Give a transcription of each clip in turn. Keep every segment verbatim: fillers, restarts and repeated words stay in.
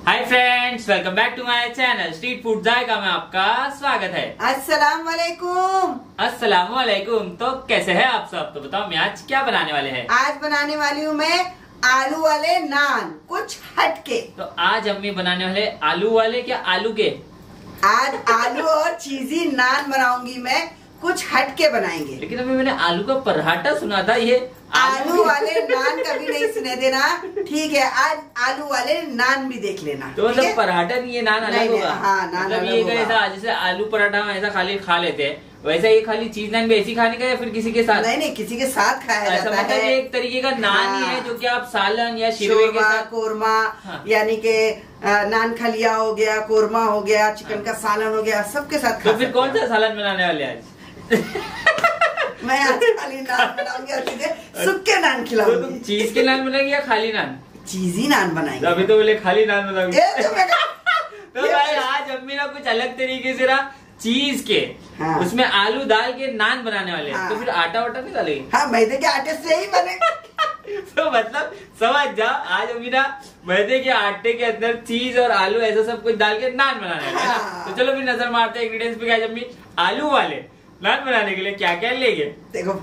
Hi friends, welcome back to my channel street food Zaika में आपका स्वागत है। अस्सलाम वालेकुम। अस्सलाम वालेकुम। तो कैसे हैं आप सब? तो बताओ मैं आज क्या बनाने वाले हैं? आज बनाने वाली हूँ मैं आलू वाले नान, कुछ हटके। तो आज अम्मी बनाने वाले आलू वाले क्या आलू के? आज आलू और चीजी नान बनाऊंगी मैं, कुछ हटके बनाएंगे। लेकिन अभी मैंने आलू का पराठा सुना था, ये आलू, आलू वाले नान कभी नहीं सुने देना। ठीक है, आज आलू वाले नान भी देख लेना। तो मतलब पराठा नहीं, ये नान अलग होगा। हाँ, नान मतलब अलग ये होगा। ऐसा जैसे आलू पराठा हम ऐसा खाली खा लेते हैं, वैसा ये खाली चीज नान भी ऐसी खाने का या फिर किसी के साथ? नहीं नहीं, किसी के साथ खाया जाता मतलब है। ये एक तरीके का नान हाँ, ही है जो कि आप सालन या शिरवे के साथ, कोरमा, हाँ। यानी के नान खलिया हो गया, कोरमा हो गया, चिकन का सालन हो गया, सबके साथ खा। तो फिर कौन सा सालन बनाने वाले आज? मैं आज खाली नान बनाऊंगी और तुझे सूखे नान तो खिलाऊंगी। तुम चीज के नान बनाएंगे या खाली नान? चीजी नान बनाएंगे। अभी तो बोले खाली नान बनाऊंगी। ये तो मैं तो भाई आज अम्मी ना कुछ अलग तरीके से ना चीज के, हाँ। उसमें आलू डाल के नान बनाने वाले हैं। हाँ। तो फिर आटा वाटा नहीं डालेंगे? हाँ, मैदे के आटे से ही बनेगा। तो मतलब समझ जा, आज अम्मी ना मैदे के आटे के अंदर चीज और आलू ऐसा सब कुछ डाल के नान बनाने वाले हैं ना। हाँ। तो चलो फिर नजर मारते हैं इंग्रेडिएंट्स पे। आज अम्मी आलू वाले नान बनाने के लिए क्या क्या लेंगे, देखो।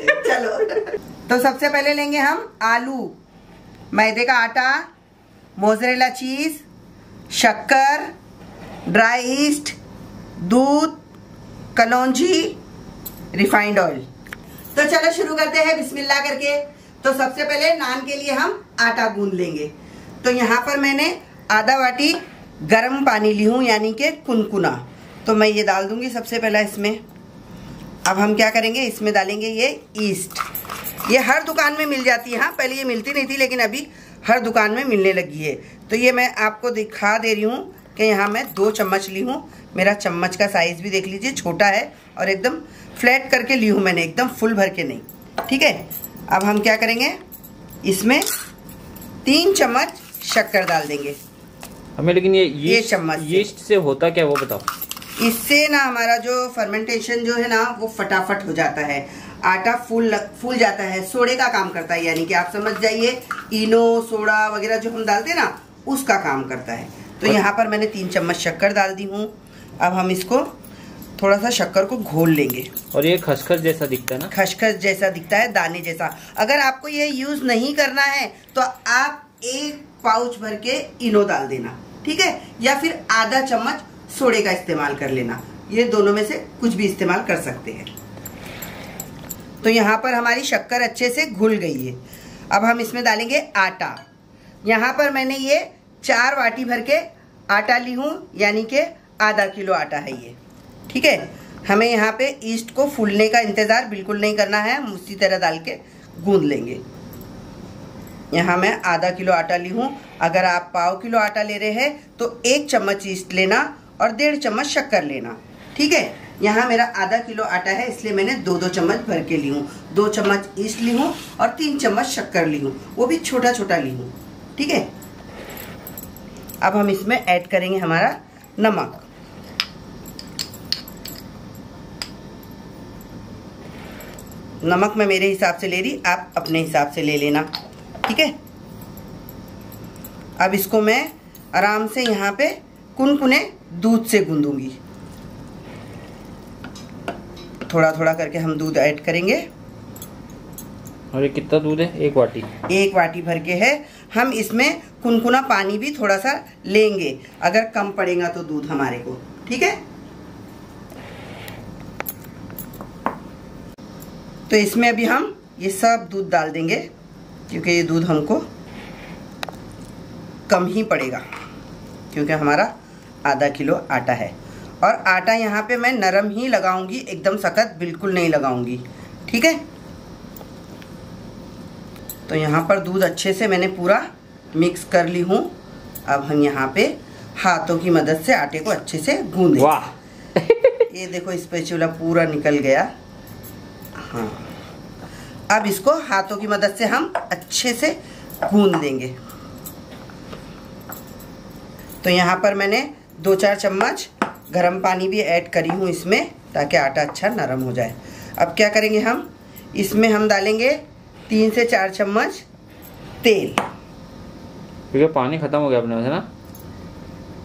चलो, तो सबसे पहले लेंगे हम आलू, मैदे का आटा, मोज़रेला चीज, शक्कर, ड्राई ईस्ट, दूध, कलौंजी, रिफाइंड ऑयल। तो चलो शुरू करते हैं बिस्मिल्लाह करके। तो सबसे पहले नान के लिए हम आटा गूंद लेंगे। तो यहाँ पर मैंने आधा वाटी गर्म पानी ली हूँ, यानी कि कुनकुना। तो मैं ये डाल दूंगी सबसे पहला इसमें। अब हम क्या करेंगे, इसमें डालेंगे ये ईस्ट। ये हर दुकान में मिल जाती है। हाँ, पहले ये मिलती नहीं थी, लेकिन अभी हर दुकान में मिलने लगी है। तो ये मैं आपको दिखा दे रही हूँ कि यहाँ मैं दो चम्मच ली हूँ। मेरा चम्मच का साइज़ भी देख लीजिए, छोटा है और एकदम फ्लैट करके ली हूँ मैंने, एकदम फुल भर के नहीं। ठीक है, अब हम क्या करेंगे, इसमें तीन चम्मच शक्कर डाल देंगे हमें। लेकिन ये ये चम्मच यीस्ट से होता क्या, वो बताओ। इससे ना हमारा जो फर्मेंटेशन जो है ना, वो फटाफट हो जाता है, आटा फूल फूल जाता है, सोडे का काम करता है। यानी कि आप समझ जाइए, इनो सोडा वगैरह जो हम डालते हैं ना, उसका काम करता है। तो यहाँ पर मैंने तीन चम्मच शक्कर डाल दी हूँ। अब हम इसको थोड़ा सा शक्कर को घोल लेंगे। और ये खसखस जैसा दिखता है ना? खसखस जैसा दिखता है, दाने जैसा। अगर आपको ये यूज नहीं करना है तो आप एक पाउच भर के इनो डाल देना, ठीक है, या फिर आधा चम्मच सोडे का इस्तेमाल कर लेना। ये दोनों में से कुछ भी इस्तेमाल कर सकते हैं। तो यहाँ पर हमारी शक्कर अच्छे से घुल गई है। अब हम इसमें डालेंगे आटा। यहाँ पर मैंने ये चार वाटी भर के आटा ली हूँ, यानी कि आधा किलो आटा है ये। ठीक है, हमें यहाँ पे ईस्ट को फूलने का इंतज़ार बिल्कुल नहीं करना है, हम उसी तरह डाल के गूंद लेंगे। यहाँ मैं आधा किलो आटा ली हूँ। अगर आप पाव किलो आटा ले रहे हैं तो एक चम्मच ईस्ट लेना और डेढ़ चम्मच शक्कर लेना। ठीक है, यहाँ मेरा आधा किलो आटा है, इसलिए मैंने दो दो चम्मच भर के ली हूँ। दो चम्मच ईस्ट ली हूँ और तीन चम्मच शक्कर ली हूँ, वो भी छोटा छोटा ली हूँ। ठीक है, अब हम इसमें ऐड करेंगे हमारा नमक। नमक मैं मेरे हिसाब से ले रही, आप अपने हिसाब से ले लेना। ठीक है, अब इसको मैं आराम से यहाँ पे कुनकुने दूध से गूंदूंगी। थोड़ा थोड़ा करके हम दूध ऐड करेंगे। और ये कितना दूध है? एक वाटी एक वाटी भर के है। हम इसमें कुनकुना पानी भी थोड़ा सा लेंगे, अगर कम पड़ेगा तो दूध हमारे को। ठीक है, तो इसमें अभी हम ये सब दूध डाल देंगे, क्योंकि ये दूध हमको कम ही पड़ेगा, क्योंकि हमारा आधा किलो आटा है। और आटा यहाँ पे मैं नरम ही लगाऊंगी, एकदम सख्त बिल्कुल नहीं लगाऊंगी। ठीक है, तो यहाँ पर दूध अच्छे से मैंने पूरा मिक्स कर ली हूँ। अब हम यहाँ पे हाथों की मदद से आटे को अच्छे से गूंदें। वाह ये देखो, स्पैचुला पूरा निकल गया। हाँ, अब इसको हाथों की मदद से हम अच्छे से गूंद देंगे। तो यहाँ पर मैंने दो चार चम्मच गरम पानी भी ऐड करी हूँ इसमें, ताकि आटा अच्छा नरम हो जाए। अब क्या करेंगे, हम इसमें हम डालेंगे तीन से चार चम्मच तेल। क्योंकि पानी खत्म हो गया अपने से ना।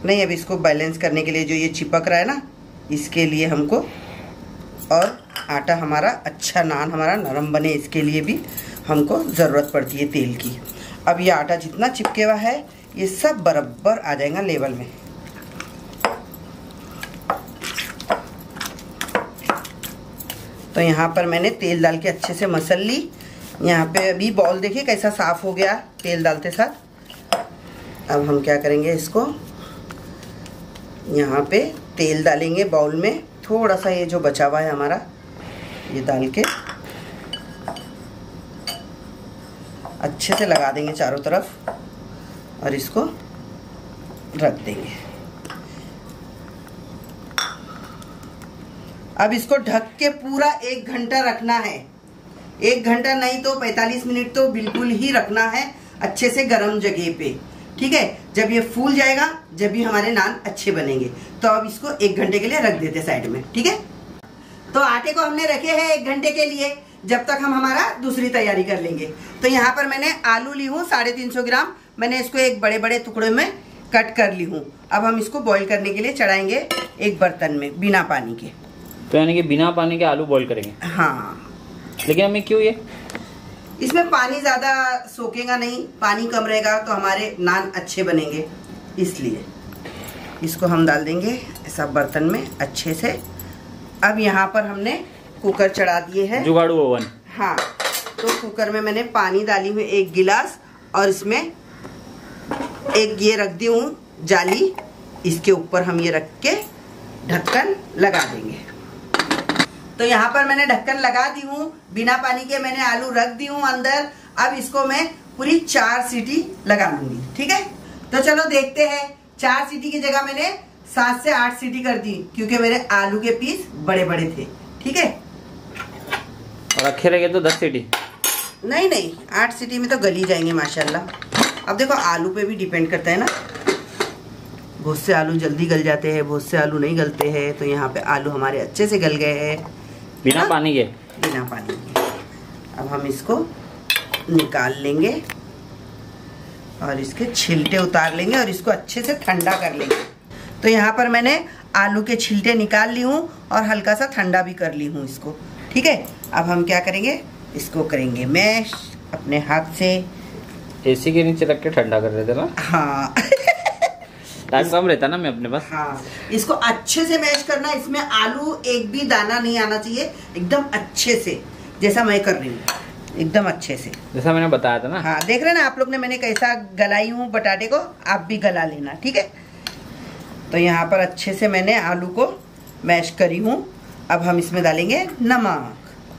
नहीं, अब इसको बैलेंस करने के लिए जो ये चिपक रहा है ना, इसके लिए हमको, और आटा हमारा अच्छा, नान हमारा नरम बने, इसके लिए भी हमको ज़रूरत पड़ती है तेल की। अब ये आटा जितना चिपके हुआ है ये सब बराबर आ जाएगा लेवल में। तो यहाँ पर मैंने तेल डाल के अच्छे से मसल ली। यहाँ पे अभी बॉल देखिए कैसा साफ हो गया तेल डालते साथ। अब हम क्या करेंगे, इसको यहाँ पे तेल डालेंगे बाउल में, थोड़ा सा ये जो बचा हुआ है हमारा ये डाल के अच्छे से लगा देंगे चारों तरफ और इसको रख देंगे। अब इसको ढक के पूरा एक घंटा रखना है। एक घंटा नहीं तो पैंतालीस मिनट तो बिल्कुल ही रखना है अच्छे से गर्म जगह पे, ठीक है। जब ये फूल जाएगा, जब भी हमारे नान अच्छे बनेंगे। तो अब इसको एक घंटे के लिए रख देते साइड में, ठीक है। तो आटे को हमने रखे हैं एक घंटे के लिए, जब तक हम हमारा दूसरी तैयारी कर लेंगे। तो यहाँ पर मैंने आलू ली हूँ साढ़े तीन सौ ग्राम, मैंने इसको एक बड़े बड़े टुकड़े में कट कर ली हूँ। अब हम इसको बॉईल करने के लिए चढ़ाएंगे एक बर्तन में बिना पानी के। तो यानी कि बिना पानी के आलू बॉईल करेंगे? हाँ। लेकिन हमें क्यों ये? इसमें पानी ज्यादा सोखेगा नहीं, पानी कम रहेगा तो हमारे नान अच्छे बनेंगे, इसलिए इसको हम डाल देंगे ऐसा बर्तन में अच्छे से। अब यहाँ पर हमने कुकर चढ़ा दिए हैं, जुगाड़ू ओवन। हाँ, तो कुकर में मैंने पानी डाली हुई एक गिलास, और इसमें एक ये रख दी हूँ जाली, इसके ऊपर हम ये रख के ढक्कन लगा देंगे। तो यहाँ पर मैंने ढक्कन लगा दी हूँ, बिना पानी के मैंने आलू रख दी हूँ अंदर। अब इसको मैं पूरी चार सीटी लगा लूंगी, ठीक है। तो चलो देखते हैं। चार सीटी की जगह मैंने सात से आठ सीटी कर दी, क्योंकि मेरे आलू के पीस बड़े बड़े थे, ठीक है। और रखे रह गए तो दस सीटी? नहीं नहीं, आठ सीटी में तो गल ही जाएंगे माशाल्लाह। अब देखो आलू पे भी डिपेंड करता है ना, बहुत से आलू जल्दी गल जाते हैं, बहुत से आलू नहीं गलते हैं। तो यहाँ पे आलू हमारे अच्छे से गल गए हैं बिना हाँ? पानी के? बिना पानी के। अब हम इसको निकाल लेंगे और इसके छिलटे उतार लेंगे और इसको अच्छे से ठंडा कर लेंगे। तो यहाँ पर मैंने आलू के छिलटे निकाल ली हूँ और हल्का सा ठंडा भी कर ली हूँ इसको, ठीक है। अब हम क्या करेंगे, इसको करेंगे मैश अपने हाथ से। एसी के नीचे रख के ठंडा कर रहे थे ना? हाँ। टाइम कम रहता ना मैं अपने पास। हाँ, इसको अच्छे से मैश करना। इसमें आलू एक भी दाना नहीं आना चाहिए, एकदम अच्छे से, जैसा मैं कर रही हूँ, एकदम अच्छे से, जैसा मैंने बताया था ना। हाँ, देख रहे ना आप लोग ने मैंने कैसा गलाई हूँ बटाटे को, आप भी गला लेना, ठीक है। तो यहाँ पर अच्छे से मैंने आलू को मैश करी हूँ। अब हम इसमें डालेंगे नमक।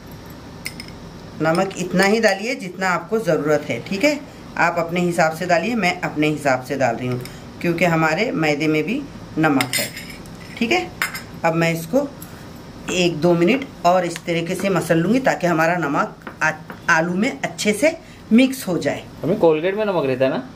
नमक इतना ही डालिए जितना आपको ज़रूरत है, ठीक है। आप अपने हिसाब से डालिए, मैं अपने हिसाब से डाल रही हूँ, क्योंकि हमारे मैदे में भी नमक है, ठीक है। अब मैं इसको एक दो मिनट और इस तरीके से मसल लूँगी ताकि हमारा नमक आ, आलू में अच्छे से मिक्स हो जाए। हमें कोलगेट में नमक रहता है ना?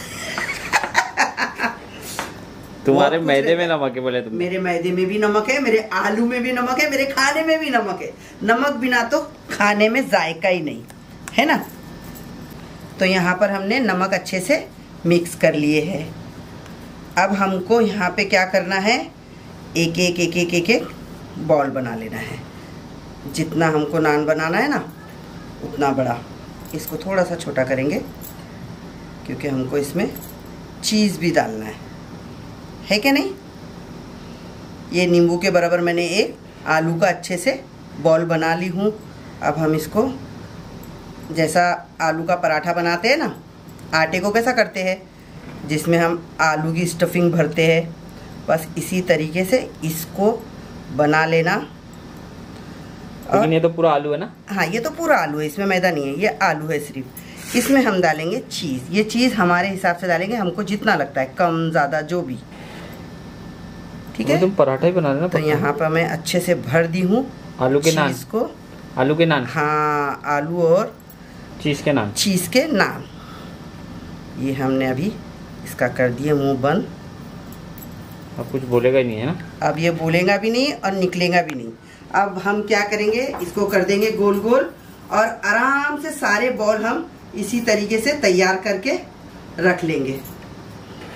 तुम्हारे मैदे में नमक है बोले तुम? मेरे मैदे में भी नमक है, मेरे आलू में भी नमक है, मेरे खाने में भी नमक है। नमक बिना तो खाने में जायका ही नहीं है ना। तो यहाँ पर हमने नमक अच्छे से मिक्स कर लिए है। अब हमको यहाँ पे क्या करना है, एक एक एक एक एक एक बॉल बना लेना है। जितना हमको नान बनाना है ना उतना बड़ा। इसको थोड़ा सा छोटा करेंगे क्योंकि हमको इसमें चीज़ भी डालना है, है क्या नहीं। ये नींबू के बराबर मैंने एक आलू का अच्छे से बॉल बना ली हूँ। अब हम इसको जैसा आलू का पराठा बनाते हैं ना, आटे को कैसा करते हैं, जिसमें हम आलू की स्टफिंग भरते हैं, बस इसी तरीके से इसको बना लेना। लेकिन ये तो पूरा आलू है ना? हाँ, ये तो पूरा आलू है, इसमें मैदा नहीं है, ये आलू है सिर्फ। इसमें हम डालेंगे चीज़। ये चीज़ हमारे हिसाब से डालेंगे, हमको जितना लगता है, कम ज़्यादा जो भी, ठीक है। तुम पराठा ही बना लेना। तो यहाँ पर मैं अच्छे से भर दी हूँ आलू के नान को। आलू के नान? हाँ, आलू और चीज़ के नान। चीज़ के नान। ये हमने अभी इसका कर दिया मुंह बंद। अब कुछ बोलेगा ही नहीं है ना? अब ये बोलेगा भी नहीं और निकलेगा भी नहीं। अब हम क्या करेंगे, इसको कर देंगे गोल गोल और आराम से सारे बॉल हम इसी तरीके से तैयार करके रख लेंगे।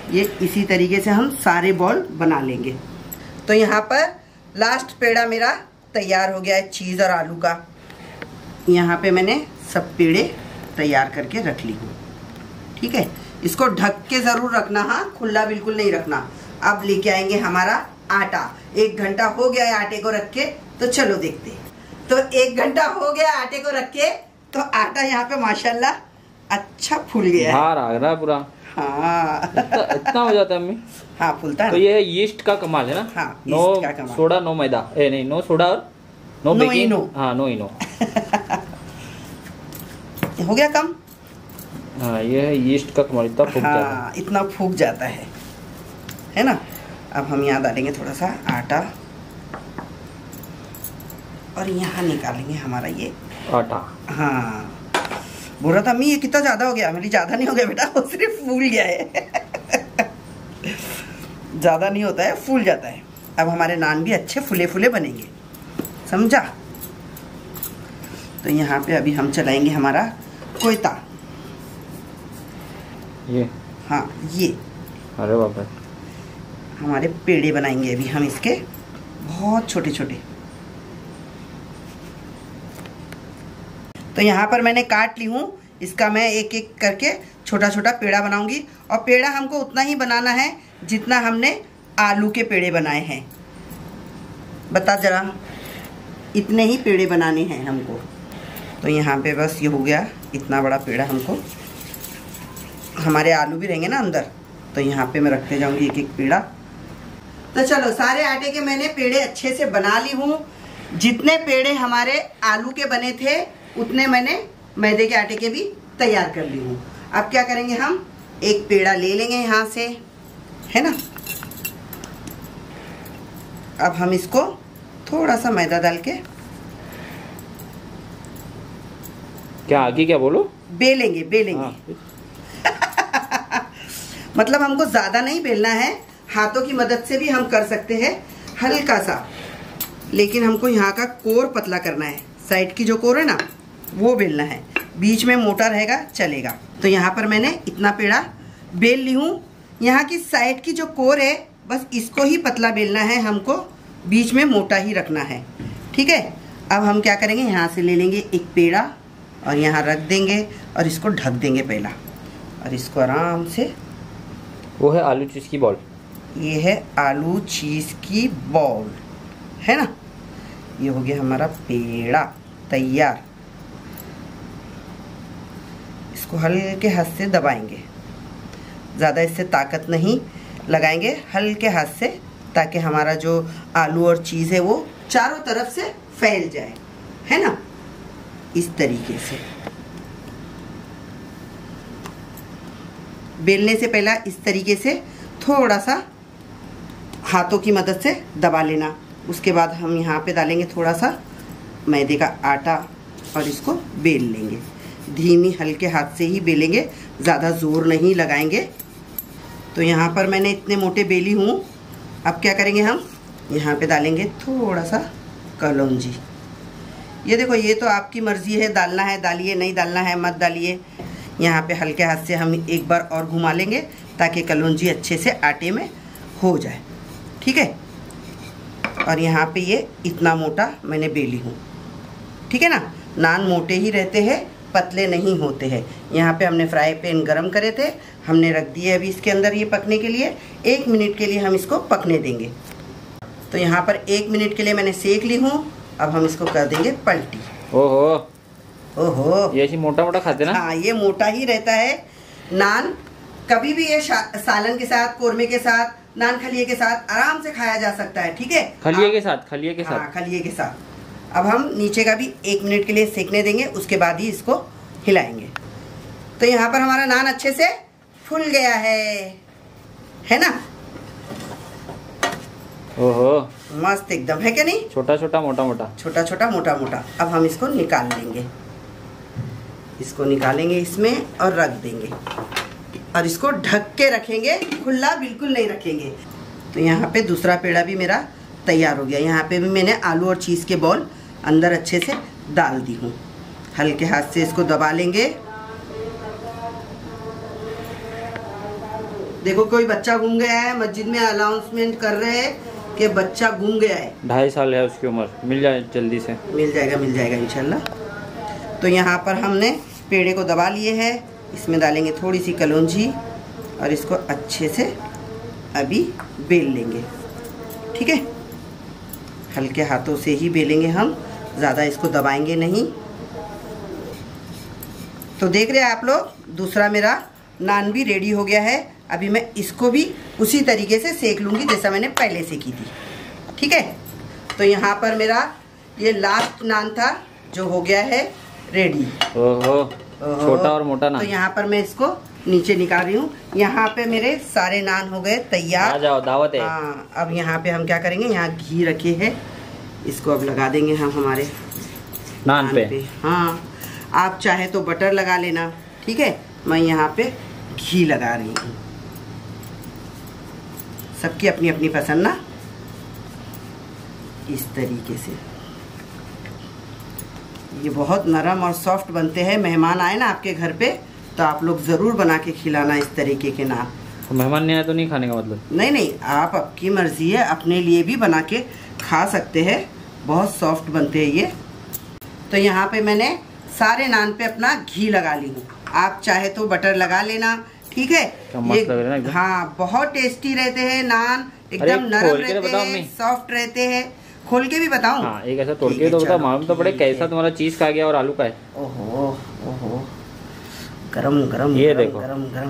ये इसी तरीके से हम सारे बॉल बना लेंगे। तो यहाँ पर लास्ट पेड़ा मेरा तैयार हो गया है चीज़ और आलू का। यहाँ पे मैंने सब पेड़े तैयार करके रख ली हूँ। ठीक है, इसको ढक के ज़रूर रखना, हाँ खुला बिल्कुल नहीं रखना। अब लेके आएंगे हमारा आटा। एक घंटा हो गया है आटे को रख के, तो चलो देखते हैं। तो एक घंटा हो गया आटे को रख के, तो आटा यहाँ पे माशाल्लाह अच्छा फूल गया है। बाहर आ रहा पूरा। हाँ इतना, इतना हो जाता है अम्मी। हाँ फूलता है। तो ये है यीस्ट का कमाल है ना। हाँ, नो का कमाल। सोडा नो मैदा, ए नहीं नो सोडा और नो नो बेकिंग। इनो। हाँ नो इनो। हो गया कम। हाँ ये है यीस्ट का कमाल, इतना फूक जाता है। हाँ इतना फूक जाता है, है ना। अब हम यहाँ डालेंगे थोड़ा सा आटा और यहाँ निकालेंगे हमारा ये आटा। हाँ बोल रहा था अम्मी ये कितना ज़्यादा हो गया। मेरी ज़्यादा नहीं हो गया बेटा, वो सिर्फ फूल गया है। ज़्यादा नहीं होता है, फूल जाता है। अब हमारे नान भी अच्छे फुले फुले बनेंगे, समझा। तो यहाँ पे अभी हम चलाएंगे हमारा कोयता। ये हाँ ये अरे बाप रे, हमारे पेड़े बनाएंगे अभी हम इसके, बहुत छोटे छोटे। तो यहाँ पर मैंने काट ली हूँ, इसका मैं एक एक करके छोटा छोटा पेड़ा बनाऊंगी। और पेड़ा हमको उतना ही बनाना है जितना हमने आलू के पेड़े बनाए हैं। बता जरा, इतने ही पेड़े बनाने हैं हमको। तो यहाँ पे बस ये हो गया इतना बड़ा पेड़ा हमको। हमारे आलू भी रहेंगे ना अंदर, तो यहाँ पे मैं रखते जाऊंगी एक एक पेड़ा। तो चलो सारे आटे के मैंने पेड़े अच्छे से बना ली हूँ। जितने पेड़े हमारे आलू के बने थे उतने मैंने मैदे के आटे के भी तैयार कर ली हूँ। अब क्या करेंगे, हम एक पेड़ा ले लेंगे यहाँ से, है ना। अब हम इसको थोड़ा सा मैदा डाल के क्या आगे क्या बोलो, बेलेंगे बेलेंगे। हाँ। मतलब हमको ज़्यादा नहीं बेलना है, हाथों की मदद से भी हम कर सकते हैं हल्का सा, लेकिन हमको यहाँ का कोर पतला करना है। साइड की जो कोर है ना वो बेलना है, बीच में मोटा रहेगा चलेगा। तो यहाँ पर मैंने इतना पेड़ा बेल ली हूँ। यहाँ की साइड की जो कोर है बस इसको ही पतला बेलना है हमको, बीच में मोटा ही रखना है। ठीक है, अब हम क्या करेंगे, यहाँ से ले लेंगे एक पेड़ा और यहाँ रख देंगे और इसको ढक देंगे पहला, और इसको आराम से। वो है आलू चीज़ की बॉल। ये है आलू चीज़ की बॉल, है ना। ये हो गया हमारा पेड़ा तैयार। इसको हल्के हाथ से दबाएंगे, ज़्यादा इससे ताकत नहीं लगाएंगे, हल्के हाथ से, ताकि हमारा जो आलू और चीज़ है वो चारों तरफ से फैल जाए, है ना। इस तरीके से बेलने से पहला इस तरीके से थोड़ा सा हाथों की मदद से दबा लेना। उसके बाद हम यहाँ पे डालेंगे थोड़ा सा मैदे का आटा और इसको बेल लेंगे। धीमी हल्के हाथ से ही बेलेंगे, ज़्यादा ज़ोर नहीं लगाएंगे। तो यहाँ पर मैंने इतने मोटे बेली हूँ। अब क्या करेंगे, हम यहाँ पे डालेंगे थोड़ा सा कलौंजी। ये देखो, ये तो आपकी मर्ज़ी है, डालना है डालिए, नहीं डालना है मत डालिए। यहाँ पे हल्के हाथ से हम एक बार और घुमा लेंगे ताकि कलौंजी अच्छे से आटे में हो जाए। ठीक है, और यहाँ पे ये इतना मोटा मैंने बेली हूँ। ठीक है ना, नान मोटे ही रहते हैं, पतले नहीं होते हैं। यहाँ पे हमने फ्राई पैन गरम करे थे, हमने रख दिए अभी इसके अंदर ये पकने के लिए। एक मिनट के लिए हम इसको पकने देंगे। तो यहाँ पर एक मिनट के लिए मैंने सेक ली हूँ। अब हम इसको कर देंगे पलटी। ओहो ओहो, ये ऐसी मोटा मोटा खाते ना। हाँ, ये मोटा ही रहता है नान। कभी भी ये सालन के साथ, कोरमे के साथ, नान खलिए के साथ आराम से खाया जा सकता है। ठीक है, खलिए के साथ, खलिए के हाँ, साथ, खलिए के साथ। अब हम नीचे का भी एक मिनट के लिए सेकने देंगे, उसके बाद ही इसको हिलाएंगे। तो यहाँ पर हमारा नान अच्छे से फूल गया है है ना। ओहो मस्त एकदम, है क्या नहीं। छोटा छोटा मोटा मोटा, छोटा छोटा मोटा मोटा। अब हम इसको निकाल लेंगे, इसको निकालेंगे इसमें और रख देंगे, और इसको ढक के रखेंगे, खुला बिल्कुल नहीं रखेंगे। तो यहाँ पे दूसरा पेड़ा भी मेरा तैयार हो गया। यहाँ पे भी मैंने आलू और चीज़ के बॉल अंदर अच्छे से डाल दी हूँ। हल्के हाथ से इसको दबा लेंगे। देखो कोई बच्चा घूम गया है, मस्जिद में अनाउंसमेंट कर रहे हैं कि बच्चा घूम गया है। ढाई साल है उसकी उम्र, मिल जाए जल्दी से। मिल जाएगा मिल जाएगा इंशाल्लाह। तो यहाँ पर हमने पेड़े को दबा लिए है, इसमें डालेंगे थोड़ी सी कलौंजी और इसको अच्छे से अभी बेल लेंगे। ठीक है, हल्के हाथों से ही बेलेंगे हम, ज़्यादा इसको दबाएंगे नहीं। तो देख रहे हैं आप लोग, दूसरा मेरा नान भी रेडी हो गया है। अभी मैं इसको भी उसी तरीके से सेक लूँगी जैसा मैंने पहले सेकी थी। ठीक है, तो यहाँ पर मेरा ये लास्ट नान था जो हो गया है रेडी। ओहो, छोटा और मोटा नान। तो यहाँ पर मैं इसको नीचे निकाल रही हूँ। यहाँ पे मेरे सारे नान हो गए तैयार। आ जाओ, दावत है। हाँ, अब यहाँ पे हम क्या करेंगे, यहाँ घी रखे हैं, इसको अब लगा देंगे हम हमारे नान, नान पे।, पे। हाँ, आप चाहे तो बटर लगा लेना। ठीक है, मैं यहाँ पे घी लगा रही हूँ। सबकी अपनी अपनी पसंद ना, इस तरीके से। ये बहुत नरम और सॉफ्ट बनते हैं। मेहमान आए ना आपके घर पे तो आप लोग ज़रूर बना के खिलाना इस तरीके के नान। तो मेहमान नहीं आए तो नहीं खाने का मतलब? नहीं नहीं, आप आपकी मर्जी है, अपने लिए भी बना के खा सकते हैं। बहुत सॉफ्ट बनते हैं ये। तो यहाँ पे मैंने सारे नान पे अपना घी लगा ली हूँ। आप चाहे तो बटर लगा लेना। ठीक है, ये हाँ बहुत टेस्टी रहते हैं नान, एकदम नरम रहते हैं, सॉफ्ट रहते हैं। खोल के भी बताऊं? हाँ, एक ऐसा तोड़ के तो बताओ, मालूम तो पड़े कैसा तुम्हारा चीज का गया और आलू का है। ओहो ओहो, गरम गरम, ये गरम, देखो गरम गरम।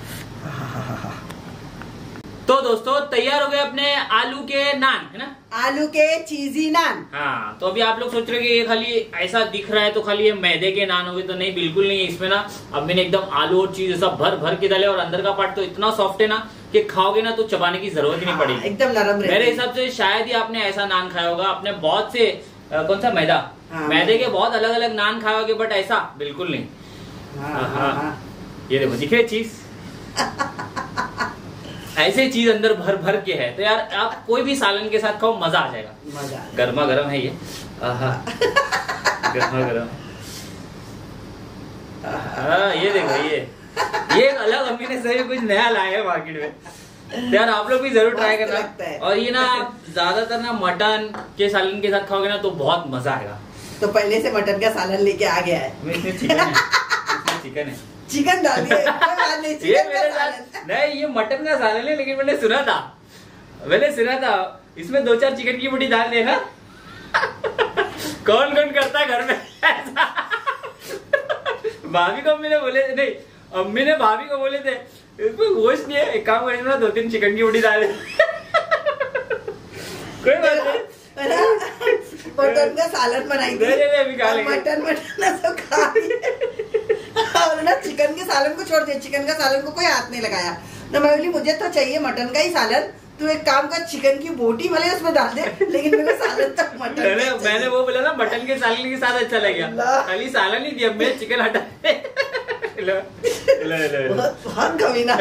तो दोस्तों तैयार हो गए अपने आलू के नान, है ना? आलू के चीजी नान। हाँ, तो अभी आप लोग सोच रहे हैं कि ये खाली ऐसा दिख रहा है तो खाली ये मैदे के नान हो गए, तो नहीं, बिल्कुल नहीं है। इसमें ना अब मैंने एकदम आलू और चीज ऐसा भर भर के डाले और अंदर का पार्ट तो इतना सॉफ्ट है ना कि खाओगे ना तो चबाने की जरूरत ही नहीं हाँ, पड़ेगी, एकदम नरम। मेरे हिसाब से शायद ही आपने ऐसा नान खाया होगा। आपने बहुत से आ, कौन सा मैदा, हाँ, मैदे के बहुत अलग अलग नान खाए होगे, बट ऐसा बिल्कुल नहीं। हाँ, हाँ, हाँ। ये देखो, दिखे चीज ऐसे चीज अंदर भर भर के है, तो यार आप कोई भी सालन के साथ खाओ, मजा आ जाएगा। मजा, गर्मा गर्म है ये, गर्मा गर्म। ये देखो, ये ये एक अलग अम्मी ने सही कुछ नया लाया है मार्केट में, तो यार आप लोग भी जरूर ट्राई करना। और ये ना आप ज्यादातर ना मटन के सालन के साथ खाओगे ना तो बहुत मजा आएगा। तो पहले से मटन का सालन लेके आ गया है। इसमें चिकन है, इसमें चिकन है, चिकन डाल दिया। ये मेरे साथ नहीं, ये मटन का सालन है, लेकिन मैंने सुना था मैंने सुना था इसमें दो चार चिकन की बोटी डाल देना। कौन कौन करता है घर में ऐसा? भाभी को अम्मी ने बोले, नहीं अम्मी ने भाभी को बोले थे इसमें गोश्त नहीं है, एक काम करेंगे ना, दो तीन चिकन की बोटी डाल दे। कोई बात नहीं, मटन का सालन बनाई थी, मटन मटन सब खा और ना चिकन के सालन को छोड़ दिया। चिकन का सालन को कोई हाथ नहीं लगाया। तो मैं बोली मुझे तो चाहिए मटन का ही सालन, तू एक काम कर चिकन की बोटी भले उसमें डाल दे, लेकिन मेरे सालन तक मटन। मैंने मैंने वो बोला ना मटन के सालन के साथ अच्छा लगेगा, खाली सालन ही दिया, मैं चिकन हटा। लो, लो, लो, लो। बहुत कमीना।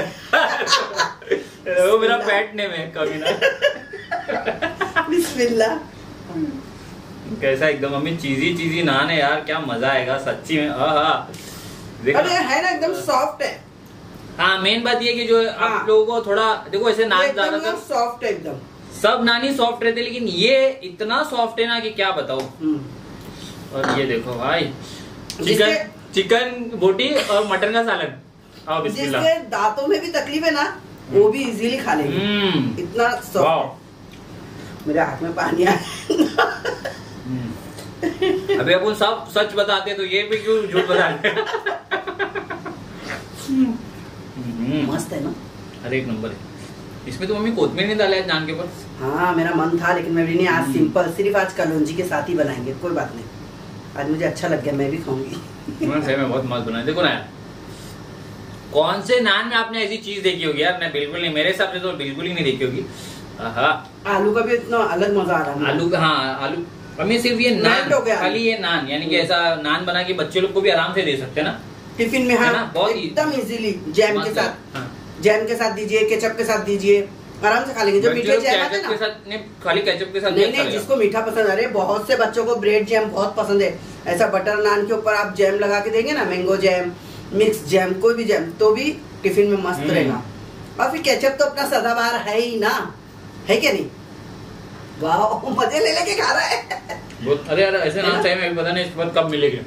वो मेरा पेट नेम है, कमीना। बिस्मिल्लाह। कैसा एकदम मम्मी चीजी चीजी नान है यार, क्या मजा आएगा सच्ची में। अरे है ना, एकदम सॉफ्ट है। हाँ, मेन बात ये कि जो हाँ, आप लोगों को थोड़ा देखो ऐसे नान ज्यादातर सॉफ्ट है एकदम, सब नानी सॉफ्ट रहते, लेकिन ये इतना सॉफ्ट है ना कि क्या बताओ। और ये देखो भाई, चिकन चिकन बोटी और मटन का सालन। आओ बिस्मिल्लाह। जिसके दांतों में भी तकलीफ है ना, वो भी इजीली खा लेंगे, इतना सॉफ्ट। मेरे हाथ में पानी आ। अभी अपन सब सच बताते तो ये भी क्यों झूठ बताते। मस्त है ना, हर एक नंबर है। इसमें तो मम्मी कोतमीर नहीं डाला है नान के ऊपर। हाँ, मेरा मन था, लेकिन मैं भी नहीं, आज सिंपल सिर्फ आज कलौंजी के साथ ही बनाएंगे। कोई बात नहीं, आज मुझे अच्छा लग गया, मैं भी खाऊंगी। मैं बहुत मस्त बनाया। देखो ना, कौन से नान में आपने ऐसी चीज देखी होगी यार? मैं बिल्कुल नहीं, मेरे हिसाब से तो बिल्कुल ही नहीं देखी होगी। आलू का भी इतना अलग मजा आ रहा है। आलू का, हाँ आलू हमें सिर्फ ये नान, खाली ये नान, यानी कि ऐसा नान बना के बच्चे लोग को भी आराम से दे सकते हैं ना टिफिन में। हाँ, बहुत एकदम इजीली जैम के साथ, हाँ। जैम के साथ दीजिए, केचप के साथ दीजिए, आराम से खा लेंगे। जो मीठे जैम आते हैं ना, नहीं, खाली केचप के साथ नहीं, नहीं, जिसको मीठा पसंद है। बहुत से बच्चों को ब्रेड जैम बहुत पसंद है। ऐसा बटर नान के ऊपर आप जैम लगा के देंगे ना, मैंगो जैम, मिक्स जैम, कोई भी जैम, तो भी टिफिन में मस्त रहेगा। और फिर केचप तो अपना सदाबहार है ही ना, है क्या नहीं? वाह, मजे ले लेके खा रहा है। अरे यार ऐसे नाम चाहिए, मैं पता नहीं इस पर कब मिलेगी।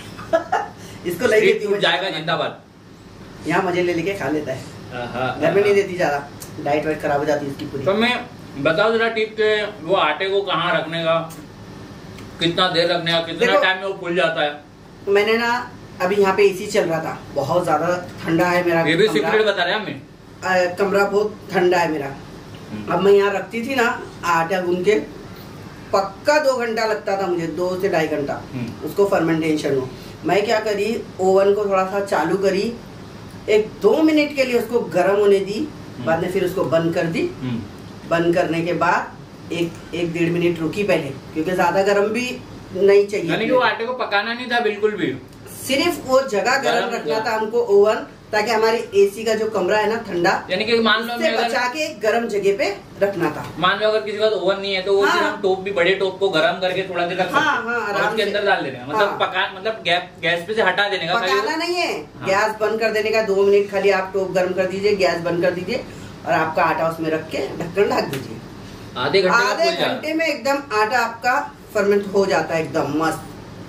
इसको ले लेती हूँ, जाएगा जिंदाबाद। यहाँ मजे ले लेके खा लेता है, घर में नहीं देती ज्यादा, डाइट वाइट खराब हो जाती है इसकी पूरी। तो मैं बताओ जरा टिप के वो आटे को कहाँ रखने का, कितना देर रखने का, कितना टाइम में वो फूल जाता है। मैंने ना अभी यहाँ पे एसी चल रहा था, बहुत ज्यादा ठंडा है मेरा, ये भी सीक्रेट बता रहे हैं हमें, कमरा बहुत ठंडा है मेरा। अब मैं यहाँ रखती थी ना आटा गूंद के, पक्का दो घंटा लगता था मुझे, दो से ढाई घंटा उसको फर्मेंटेशन हो। मैं क्या करी, ओवन को थोड़ा सा चालू करी, एक दो मिनट के लिए उसको गर्म होने दी, बाद में फिर उसको बंद कर दी। बंद करने के बाद एक एक डेढ़ मिनट रुकी पहले, क्योंकि ज्यादा गर्म भी नहीं चाहिए, यानी कि वो आटे को पकाना नहीं था बिल्कुल भी, सिर्फ वो जगह गर्म रखना था हमको ओवन, ताकि हमारी एसी का जो कमरा है ना ठंडा, यानी कि मान लो अगर बचा के एक गर्म जगह पे रखना था। मान लो अगर किसी का ओवन नहीं है तो वो हाँ, हम टोप भी, बड़े टोप को गर्म करके थोड़ा देर रख सकते हैं। हाँ, हाँ, और उसके अंदर डाल देने का, मतलब हाँ, पका मतलब गैस गैस पे से हटा देने का, पकाना नहीं है। हाँ, गैस बंद कर देने का, दो मिनट खाली आप टोप गर्म कर दीजिए, गैस बंद कर दीजिए और आपका आटा उसमें रख के ढक्कन ढक दीजिए। आधे घंटे आधे घंटे में एकदम आटा आपका फर्मेंट हो जाता है एकदम मस्त।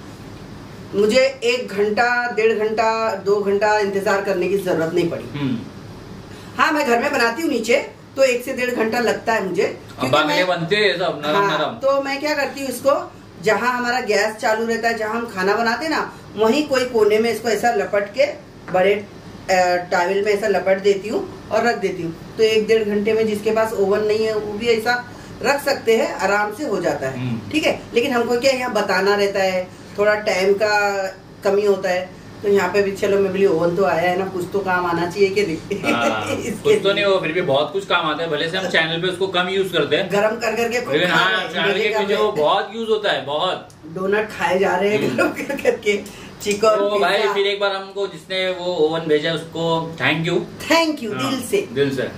मुझे एक घंटा, डेढ़ घंटा, दो घंटा इंतजार करने की जरूरत नहीं पड़ी। हाँ, मैं घर में बनाती हूँ नीचे, तो एक से डेढ़ घंटा लगता है मुझे, मैं, बनते हैं सब नरम हाँ, नरम। तो मैं क्या करती हूँ, इसको जहाँ हमारा गैस चालू रहता है, जहाँ हम खाना बनाते ना, वहीं कोई कोने में इसको ऐसा लपट के बड़े टावल में ऐसा लपट देती हूँ और रख देती हूँ। तो एक डेढ़ घंटे में जिसके पास ओवन नहीं है वो भी ऐसा रख सकते हैं, आराम से हो जाता है। ठीक है, लेकिन हमको क्या यहाँ बताना रहता है, थोड़ा टाइम का कमी होता है, तो यहाँ पे भी चलो मैं बोली ओवन तो आया है ना, कुछ तो काम आना चाहिए कि नहीं। कुछ तो नहीं हो, फिर भी बहुत कुछ काम आता है, भले से हम चैनल पे उसको कम यूज करते हैं, गरम कर करके, लेकिन हाँ चैनल के पीछे वो बहुत यूज होता है, बहुत। डोनट खाए जा रहे हैं गरम कर करके, चिकन। तो भाई फिर एक बार हमको जिसने वो ओवन भेजा उसको थैंक यू, थैंक यू दिल से, दिल से।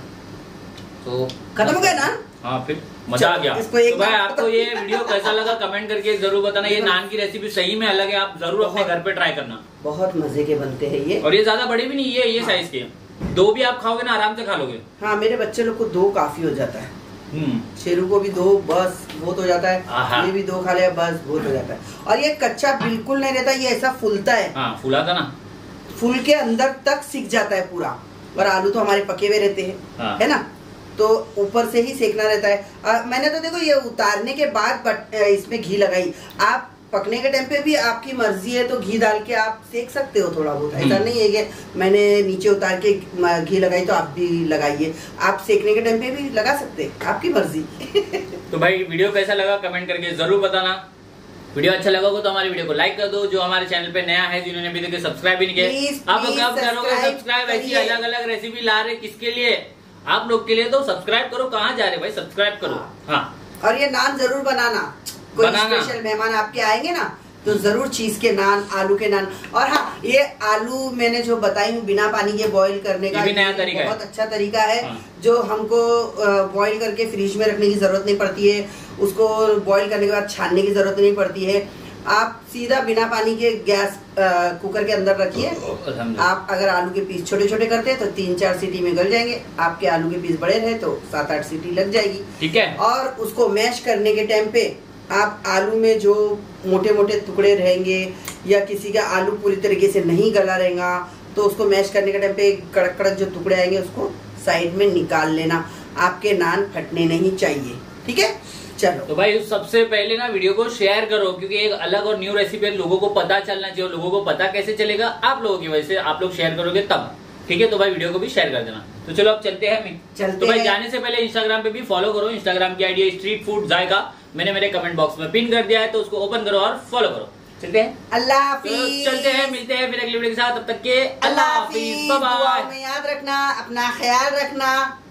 तो खत्म हो गया ना? हाँ, फिर मजा आ गया। तो भाई आपको ये वीडियो कैसा लगा कमेंट करके जरूर बताना। ये नान की रेसिपी सही में अलग है, आप जरूर अपने घर पे ट्राई करना, बहुत मजे के बनते हैं ये। और ये ज्यादा बड़े भी नहीं है, ये हाँ। साइज के, दो भी आप खाओगे ना आराम से खा लोगे। हाँ, मेरे बच्चे लोग को दो काफी हो जाता है, शेरू को भी दो बस बहुत हो जाता है, ये भी दो खा ले बस बहुत हो जाता है। और ये कच्चा बिल्कुल नहीं रहता, ये ऐसा फूलता है। हाँ, फूला था ना, फूल के अंदर तक सिक जाता है पूरा। और आलू तो हमारे पके हुए रहते हैं, हाँ। है ना, तो ऊपर से ही सेकना रहता है। आ, मैंने तो देखो ये उतारने के बाद बट, इसमें घी लगाई। आप पकने के टाइम पे भी आपकी मर्जी है तो घी डाल के आप सेक सकते हो थोड़ा बहुत, ऐसा नहीं है कि मैंने नीचे उतार के घी लगाई तो आप भी लगाइए, आप सेकने के टाइम पे भी लगा सकते हैं, आपकी मर्जी। तो भाई वीडियो कैसा लगा कमेंट करके जरूर बताना। वीडियो अच्छा लगा हो तो हमारे वीडियो को लाइक कर दो। जो हमारे चैनल पे नया है, जिन्होंने अभी तक सब्सक्राइब भी नहीं किया, आप कब करोगे सब्सक्राइब? ऐसी अलग अलग रेसिपी ला रहे, किसके लिए? आप लोग के लिए। तो सब्सक्राइब करो, कहाँ जा रहे भाई, सब्सक्राइब करो। हाँ, और ये नान जरूर बनाना, कोई स्पेशल मेहमान आपके आएंगे ना तो जरूर चीज के नान, आलू के नान। और हाँ, ये आलू मैंने जो बताई हूँ बिना पानी के बॉईल करने का, ये भी नया तरीका बहुत है। अच्छा तरीका है। हाँ। जो हमको बॉईल करके फ्रिज में रखने की जरूरत नहीं पड़ती है, उसको बॉईल करने के बाद छानने की जरूरत नहीं पड़ती है। आप सीधा बिना पानी के गैस कुकर के अंदर रखिए। आप अगर आलू के पीस छोटे छोटे करते हैं तो तीन चार सीटी में गल जाएंगे, आपके आलू के पीस बड़े रहे तो सात आठ सीटी लग जाएगी। ठीक है। और उसको मैश करने के टाइम पे आप आलू में जो मोटे मोटे टुकड़े रहेंगे या किसी का आलू पूरी तरीके से नहीं गला रहेगा तो उसको मैश करने के टाइम पे कड़क कड़क जो टुकड़े आएंगे उसको साइड में निकाल लेना। आपके नान फटने नहीं चाहिए, ठीक है। चलो तो भाई सबसे पहले ना वीडियो को शेयर करो, क्योंकि एक अलग और न्यू रेसिपी लोगों को पता चलना चाहिए। लोगों को पता कैसे चलेगा? आप लोगों की वजह से। आप लोग शेयर करोगे तब, ठीक है। तो भाई वीडियो को भी शेयर कर देना। तो चलो अब चलते हैं। चलते तो भाई हैं। जाने से पहले इंस्टाग्राम पे भी फॉलो करो। इंस्टाग्राम की आईडी है स्ट्रीट फूड जायका, मैंने मेरे कमेंट बॉक्स में पिन कर दिया है, तो उसको ओपन करो और फॉलो करो। चलते हैं, अल्लाह हाफिज। तो चलते हैं, मिलते हैं फिर अगली वीडियो के साथ। तब तक के अल्लाह हाफिज, बाय बाय। याद रखना, अपना ख्याल रखना।